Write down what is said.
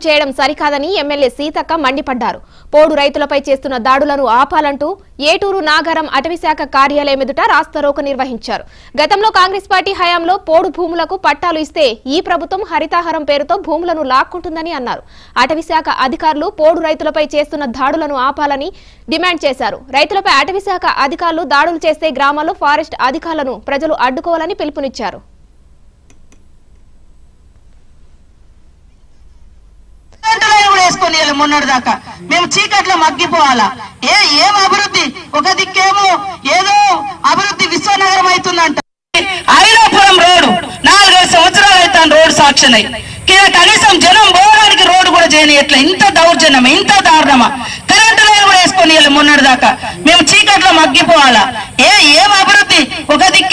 చేయడం సరికాదని ఎమ్మెల్యే సీతక్క మండిపడ్డారు. పోడు రైతులపై చేస్తున్న దాడులను ఆపాలంటూ ఏటూరు నాగారం అటవీశాఖ కార్యాలయం ఎదుట రాస్తారోకో నిర్వహించారు. గతంలో కాంగ్రెస్ పార్టీ హయాంలో పోడు భూములకు పట్టాలు ఇస్తే ఈ ప్రభుత్వం హరితాహారం పేరుతో భూములను లాక్కుంటుందని అన్నారు. అటవీశాఖ అధికారులు పోడు రైతులపై చేస్తున్న దాడులను ఆపాలని డిమాండ్ చేశారు. రైతులపై అటవీశాఖ అధికారులు దాడులు చేస్తే గ్రామాల్లో ఫారెస్ట్ అధికారులను ప్రజలు అడ్డుకోవాలని పిలుపునిచ్చారు. మొన్నటిదాకా మేము చీకట్లో మగ్గిపోవాలా? ఏం అభివృద్ధి? ఒక దిక్కేమో ఏదో అభివృద్ధి విశ్వనగరం అవుతుందంట. ఐరాపురం రోడ్డు 4-5 సంవత్సరాలు అవుతాను రోడ్డు సాక్షన్ అయి కనీసం జనం పోవడానికి రోడ్డు కూడా చేయని. ఎట్లా ఇంత దౌర్జన్యమా, ఇంత దారుణమా? కరెంటు లైన్ కూడా వేసుకొని మొన్నటిదాకా మేము చీకట్లో మగ్గిపోవాలా? ఏం అభివృద్ధి? ఒక దిక్కు